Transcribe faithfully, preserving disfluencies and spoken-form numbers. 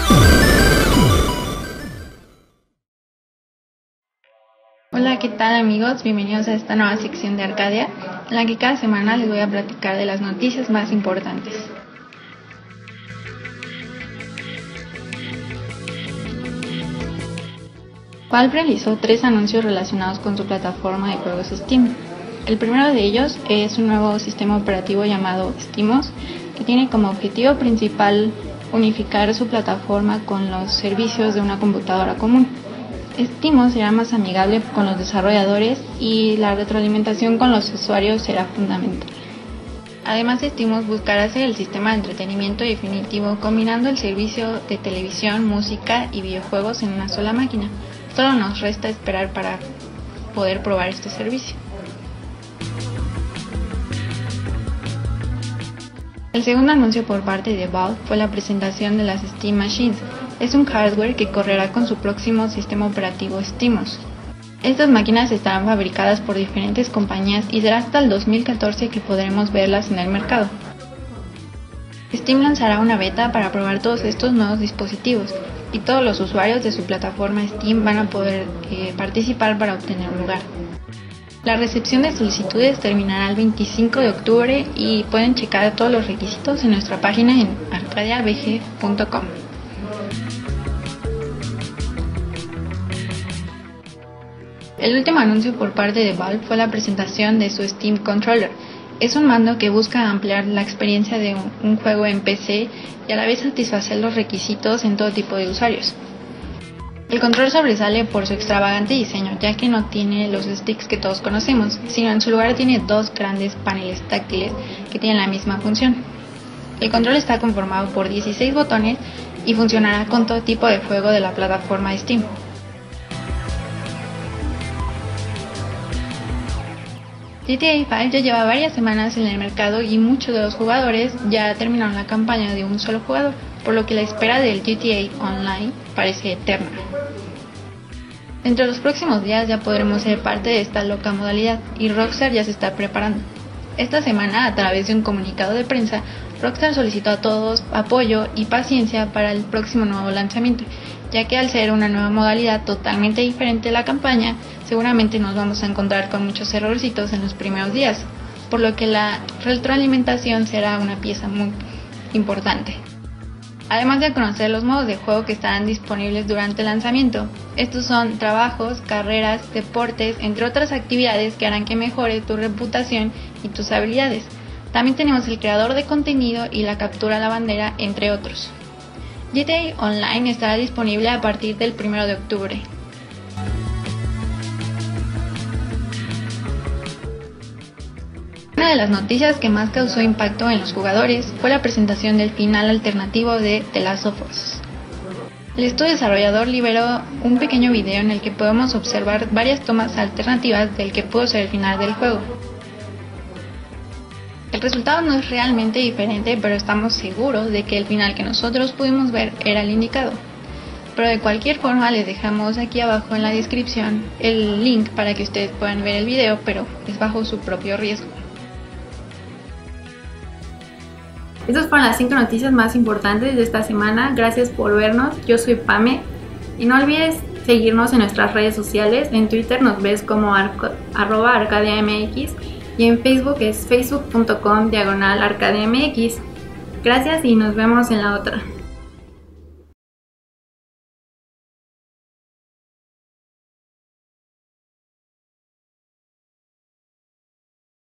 Hola, ¿qué tal amigos? Bienvenidos a esta nueva sección de Arcadia, en la que cada semana les voy a platicar de las noticias más importantes. Valve realizó tres anuncios relacionados con su plataforma de juegos Steam. El primero de ellos es un nuevo sistema operativo llamado SteamOS, que tiene como objetivo principal unificar su plataforma con los servicios de una computadora común. SteamOS será más amigable con los desarrolladores y la retroalimentación con los usuarios será fundamental. Además, SteamOS buscará hacer el sistema de entretenimiento definitivo combinando el servicio de televisión, música y videojuegos en una sola máquina. Solo nos resta esperar para poder probar este servicio. El segundo anuncio por parte de Valve fue la presentación de las Steam Machines. Es un hardware que correrá con su próximo sistema operativo SteamOS. Estas máquinas estarán fabricadas por diferentes compañías y será hasta el dos mil catorce que podremos verlas en el mercado. Steam lanzará una beta para probar todos estos nuevos dispositivos y todos los usuarios de su plataforma Steam van a poder eh, participar para obtener un lugar. La recepción de solicitudes terminará el veinticinco de octubre y pueden checar todos los requisitos en nuestra página en arcadia b g punto com. El último anuncio por parte de Valve fue la presentación de su Steam Controller. Es un mando que busca ampliar la experiencia de un, un juego en P C y a la vez satisfacer los requisitos en todo tipo de usuarios. El control sobresale por su extravagante diseño, ya que no tiene los sticks que todos conocemos, sino en su lugar tiene dos grandes paneles táctiles que tienen la misma función. El control está conformado por dieciséis botones y funcionará con todo tipo de juego de la plataforma Steam. G T A cinco ya lleva varias semanas en el mercado y muchos de los jugadores ya terminaron la campaña de un solo jugador, por lo que la espera del G T A Online parece eterna. Entre los próximos días ya podremos ser parte de esta loca modalidad y Rockstar ya se está preparando. Esta semana, a través de un comunicado de prensa, Rockstar solicitó a todos apoyo y paciencia para el próximo nuevo lanzamiento, ya que al ser una nueva modalidad totalmente diferente de la campaña, seguramente nos vamos a encontrar con muchos errorcitos en los primeros días, por lo que la retroalimentación será una pieza muy importante. Además de conocer los modos de juego que estarán disponibles durante el lanzamiento, estos son trabajos, carreras, deportes, entre otras actividades que harán que mejore tu reputación y tus habilidades. También tenemos el creador de contenido y la captura a la bandera, entre otros. G T A Online estará disponible a partir del primero de octubre. Una de las noticias que más causó impacto en los jugadores fue la presentación del final alternativo de The Last of Us. El estudio desarrollador liberó un pequeño video en el que podemos observar varias tomas alternativas del que pudo ser el final del juego. El resultado no es realmente diferente, pero estamos seguros de que el final que nosotros pudimos ver era el indicado. Pero de cualquier forma les dejamos aquí abajo en la descripción el link para que ustedes puedan ver el video, pero es bajo su propio riesgo. Estas fueron las cinco noticias más importantes de esta semana. Gracias por vernos. Yo soy Pame. Y no olvides seguirnos en nuestras redes sociales. En Twitter nos ves como arco, arroba arcadiamx y en Facebook es facebook punto com diagonal arcadiamx. Gracias y nos vemos en la otra.